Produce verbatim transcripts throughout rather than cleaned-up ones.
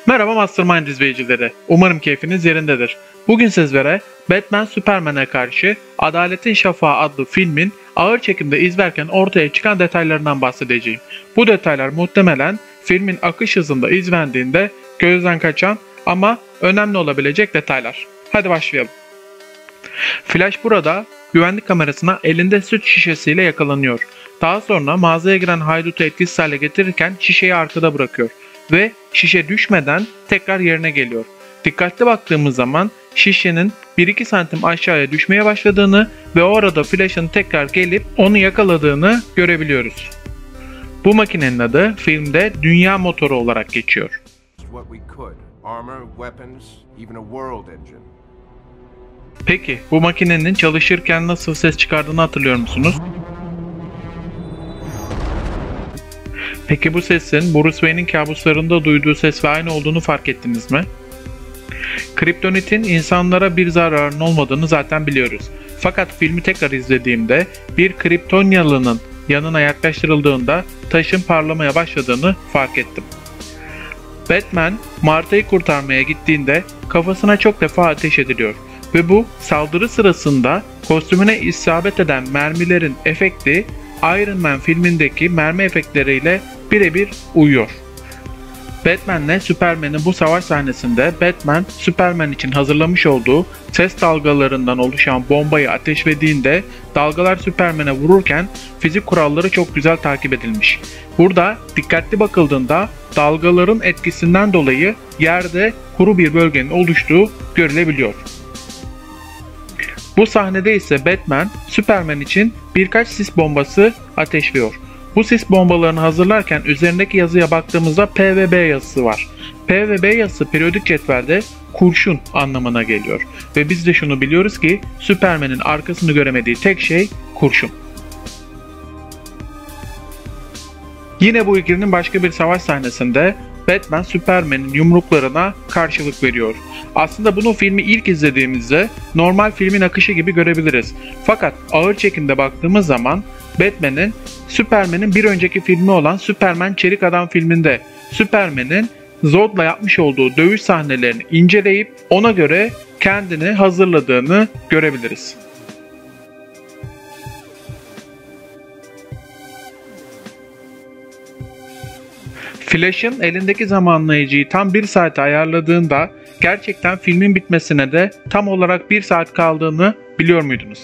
Merhaba Mastermind izleyicileri. Umarım keyfiniz yerindedir. Bugün sizlere Batman Superman'e karşı Adaletin Şafağı adlı filmin ağır çekimde izlerken ortaya çıkan detaylarından bahsedeceğim. Bu detaylar muhtemelen filmin akış hızında izlendiğinde gözden kaçan ama önemli olabilecek detaylar. Hadi başlayalım. Flash burada güvenlik kamerasına elinde süt şişesiyle yakalanıyor. Daha sonra mağazaya giren haydutu etkisiz hale getirirken şişeyi arkada bırakıyor ve şişe düşmeden tekrar yerine geliyor. Dikkatli baktığımız zaman şişenin bir iki santim aşağıya düşmeye başladığını ve o arada Flash'ın tekrar gelip onu yakaladığını görebiliyoruz. Bu makinenin adı filmde Dünya Motoru olarak geçiyor. Peki bu makinenin çalışırken nasıl ses çıkardığını hatırlıyor musunuz? Peki bu sesin Bruce Wayne'in kabuslarında duyduğu sesle aynı olduğunu fark ettiniz mi? Kriptonitin insanlara bir zararının olmadığını zaten biliyoruz. Fakat filmi tekrar izlediğimde bir Kriptonyalının yanına yaklaştırıldığında taşın parlamaya başladığını fark ettim. Batman, Martha'yı kurtarmaya gittiğinde kafasına çok defa ateş ediliyor ve bu saldırı sırasında kostümüne isabet eden mermilerin efekti Iron Man filmindeki mermi efektleriyle birebir uyuyor. Batman'le Superman'in bu savaş sahnesinde Batman, Superman için hazırlamış olduğu ses dalgalarından oluşan bombayı ateşlediğinde dalgalar Superman'e vururken fizik kuralları çok güzel takip edilmiş. Burada dikkatli bakıldığında dalgaların etkisinden dolayı yerde kuru bir bölgenin oluştuğu görülebiliyor. Bu sahnede ise Batman, Superman için birkaç sis bombası ateşliyor. Bu sis bombalarını hazırlarken üzerindeki yazıya baktığımızda P ve B yazısı var. P ve B yazısı periyodik cetvelde kurşun anlamına geliyor. Ve biz de şunu biliyoruz ki Superman'in arkasını göremediği tek şey kurşun. Yine bu ikilinin başka bir savaş sahnesinde Batman Superman'in yumruklarına karşılık veriyor. Aslında bunu filmi ilk izlediğimizde normal filmin akışı gibi görebiliriz. Fakat ağır çekimde baktığımız zaman Batman'in Superman'in bir önceki filmi olan Superman Çelik Adam filminde Superman'in Zod'la yapmış olduğu dövüş sahnelerini inceleyip ona göre kendini hazırladığını görebiliriz. Flash'ın elindeki zamanlayıcıyı tam bir saate ayarladığında gerçekten filmin bitmesine de tam olarak bir saat kaldığını biliyor muydunuz?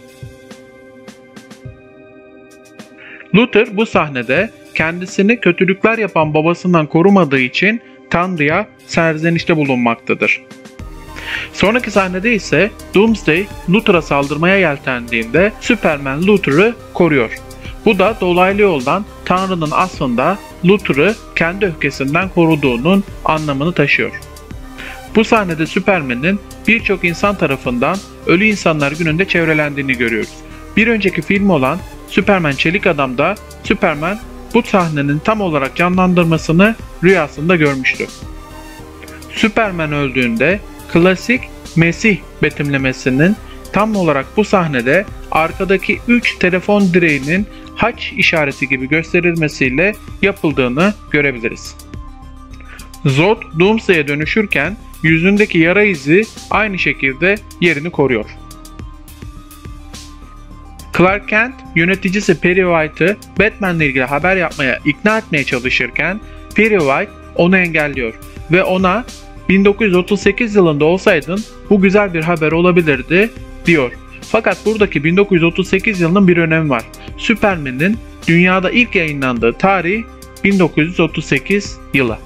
Luthor bu sahnede kendisini kötülükler yapan babasından korumadığı için Tanrı'ya serzenişte bulunmaktadır. Sonraki sahnede ise Doomsday Luthor'a saldırmaya yeltendiğinde Superman Luthor'u koruyor. Bu da dolaylı yoldan Tanrı'nın aslında Luthor'u kendi öfkesinden koruduğunun anlamını taşıyor. Bu sahnede Superman'in birçok insan tarafından Ölü İnsanlar Günü'nde çevrelendiğini görüyoruz. Bir önceki film olan Superman Çelik Adam'da Superman bu sahnenin tam olarak canlandırmasını rüyasında görmüştü. Superman öldüğünde klasik Mesih betimlemesinin tam olarak bu sahnede arkadaki üç telefon direğinin haç işareti gibi gösterilmesiyle yapıldığını görebiliriz. Zod Doomsday'e dönüşürken yüzündeki yara izi aynı şekilde yerini koruyor. Clark Kent yöneticisi Perry White'ı Batman'le ilgili haber yapmaya ikna etmeye çalışırken Perry White onu engelliyor ve ona bin dokuz yüz otuz sekiz yılında olsaydın bu güzel bir haber olabilirdi diyor. Fakat buradaki bin dokuz yüz otuz sekiz yılının bir önemi var. Superman'in dünyada ilk yayınlandığı tarih bin dokuz yüz otuz sekiz yılı.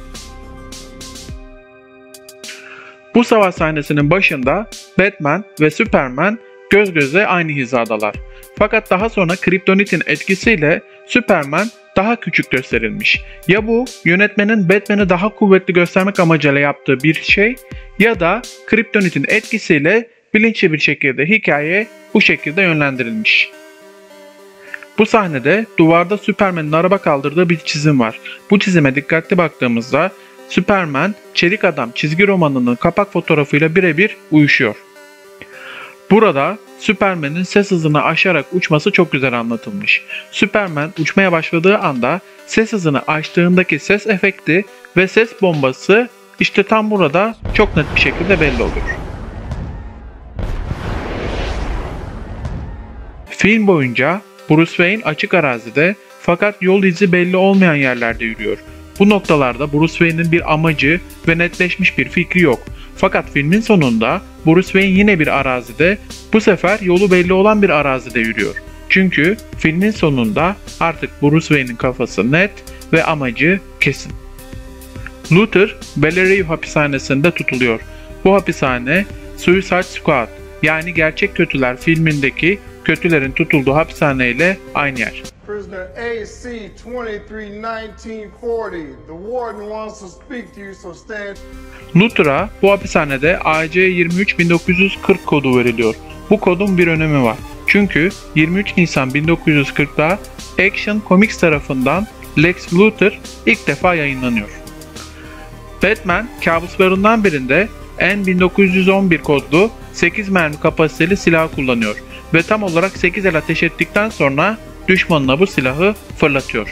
Bu savaş sahnesinin başında Batman ve Superman göz göze aynı hizadalar. Fakat daha sonra Kriptonit'in etkisiyle Superman daha küçük gösterilmiş. Ya bu yönetmenin Batman'i daha kuvvetli göstermek amacıyla yaptığı bir şey ya da Kriptonit'in etkisiyle bilinçli bir şekilde hikaye bu şekilde yönlendirilmiş. Bu sahnede duvarda Superman'in araba kaldırdığı bir çizim var. Bu çizime dikkatli baktığımızda Superman Çelik Adam çizgi romanının kapak fotoğrafıyla birebir uyuşuyor. Burada Superman'in ses hızını aşarak uçması çok güzel anlatılmış. Superman uçmaya başladığı anda ses hızını aştığındaki ses efekti ve ses bombası işte tam burada çok net bir şekilde belli oluyor. Film boyunca Bruce Wayne açık arazide fakat yol izi belli olmayan yerlerde yürüyor. Bu noktalarda Bruce Wayne'in bir amacı ve netleşmiş bir fikri yok. Fakat filmin sonunda Bruce Wayne yine bir arazide, bu sefer yolu belli olan bir arazide yürüyor. Çünkü filmin sonunda artık Bruce Wayne'in kafası net ve amacı kesin. Luthor, Bellerive hapishanesinde tutuluyor. Bu hapishane Suicide Squad yani Gerçek Kötüler filmindeki kötülerin tutulduğu hapishaneyle aynı yer. Prisoner A C twenty-three nineteen forty. The warden wants to speak to you, so stand. Luthor'a bu hapishanede A C yirmi üç bin dokuz yüz kırk kodu veriliyor. Bu kodun bir önemi var. Çünkü yirmi üç Nisan bin dokuz yüz kırk'ta Action Comics tarafından Lex Luthor ilk defa yayınlanıyor. Batman kabuslarından birinde N bin dokuz yüz on bir kodlu sekiz mermi kapasiteli silah kullanıyor ve tam olarak sekiz el ateş ettikten sonra düşmanına bu silahı fırlatıyor.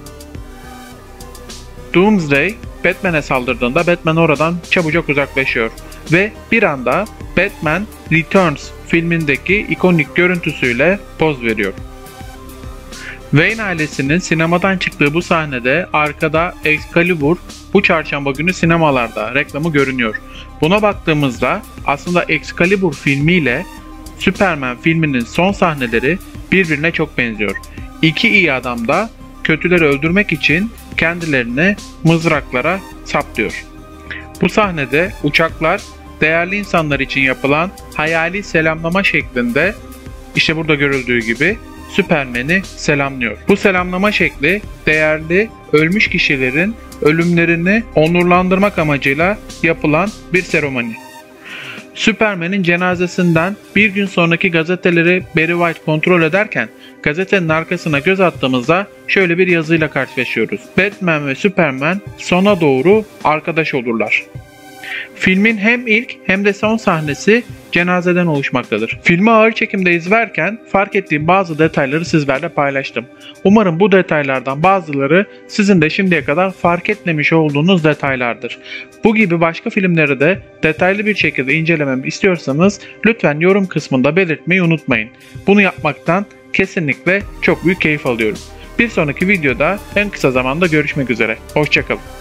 Doomsday Batman'e saldırdığında Batman oradan çabucak uzaklaşıyor ve bir anda Batman Returns filmindeki ikonik görüntüsüyle poz veriyor. Wayne ailesinin sinemadan çıktığı bu sahnede arkada Excalibur bu çarşamba günü sinemalarda reklamı görünüyor. Buna baktığımızda aslında Excalibur filmiyle Superman filminin son sahneleri birbirine çok benziyor. İki iyi adam da kötüleri öldürmek için kendilerini mızraklara saplıyor. Bu sahnede uçaklar değerli insanlar için yapılan hayali selamlama şeklinde işte burada görüldüğü gibi Superman'i selamlıyor. Bu selamlama şekli değerli ölmüş kişilerin ölümlerini onurlandırmak amacıyla yapılan bir seremoni. Superman'in cenazesinden bir gün sonraki gazeteleri Barry White kontrol ederken gazetenin arkasına göz attığımızda şöyle bir yazıyla karşılaşıyoruz. Batman ve Superman sona doğru arkadaş olurlar. Filmin hem ilk hem de son sahnesi cenazeden oluşmaktadır. Filmi ağır çekimde izlerken fark ettiğim bazı detayları sizlerle paylaştım. Umarım bu detaylardan bazıları sizin de şimdiye kadar fark etmemiş olduğunuz detaylardır. Bu gibi başka filmleri de detaylı bir şekilde incelememi istiyorsanız lütfen yorum kısmında belirtmeyi unutmayın. Bunu yapmaktan kesinlikle çok büyük keyif alıyorum. Bir sonraki videoda en kısa zamanda görüşmek üzere. Hoşça kalın.